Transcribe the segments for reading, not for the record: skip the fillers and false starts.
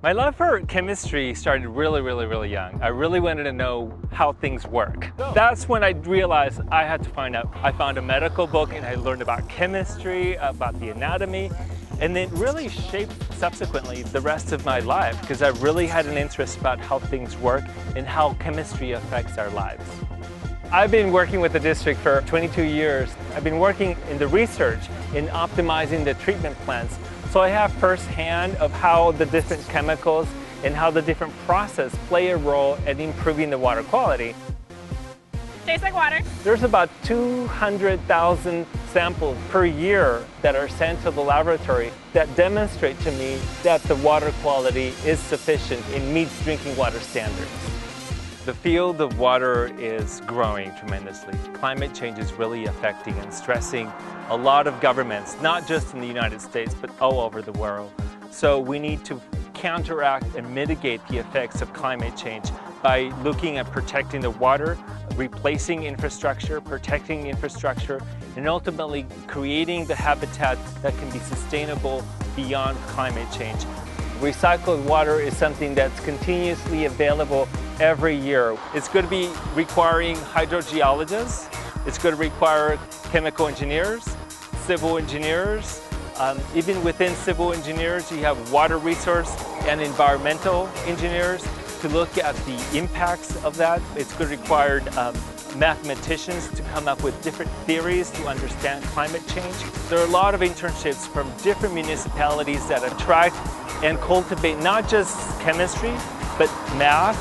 My love for chemistry started really young. I really wanted to know how things work. That's when I realized I had to find out. I found a medical book and I learned about chemistry, about the anatomy, and it really shaped subsequently the rest of my life because I really had an interest about how things work and how chemistry affects our lives. I've been working with the district for 22 years. I've been working in the research in optimizing the treatment plants. So I have firsthand of how the different chemicals and how the different processes play a role in improving the water quality. Tastes like water. There's about 200,000 samples per year that are sent to the laboratory that demonstrate to me that the water quality is sufficient and meets drinking water standards. The field of water is growing tremendously. Climate change is really affecting and stressing a lot of governments, not just in the United States, but all over the world. So we need to counteract and mitigate the effects of climate change by looking at protecting the water, replacing infrastructure, protecting infrastructure, and ultimately creating the habitat that can be sustainable beyond climate change. Recycled water is something that's continuously available every year. It's going to be requiring hydrogeologists, it's going to require chemical engineers, civil engineers. Even within civil engineers, you have water resource and environmental engineers to look at the impacts of that. It's going to require mathematicians to come up with different theories to understand climate change. There are a lot of internships from different municipalities that attract and cultivate not just chemistry, but math,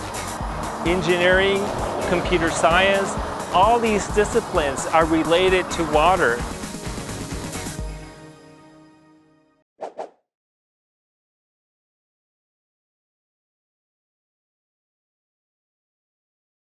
engineering, computer science. All these disciplines are related to water.